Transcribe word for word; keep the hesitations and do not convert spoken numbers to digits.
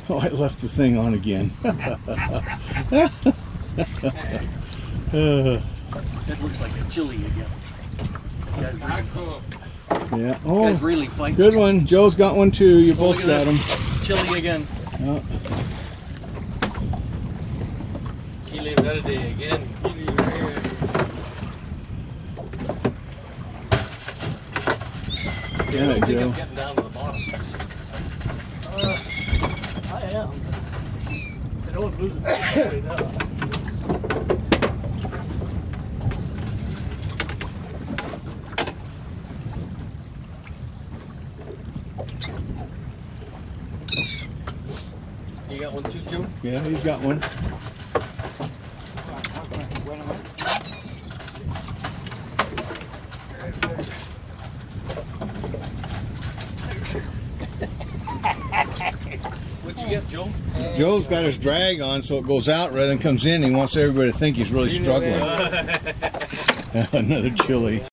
Oh, I left the thing on again. uh, That looks like a chili again. yeah. Oh, guys really fight. Good one. Joe's got one too. You Oh, both got them. Chili again. Oh. Chili verde again. Chili verde. Yeah, I don't think Joe. I'm getting down to the bottom. Uh, I am. I don't lose it right now. You got one too, Joe? Yeah, he's got one. What'd you get, Joe? Joe's got his drag on so it goes out rather than comes in. He wants everybody to think he's really struggling. Another chili.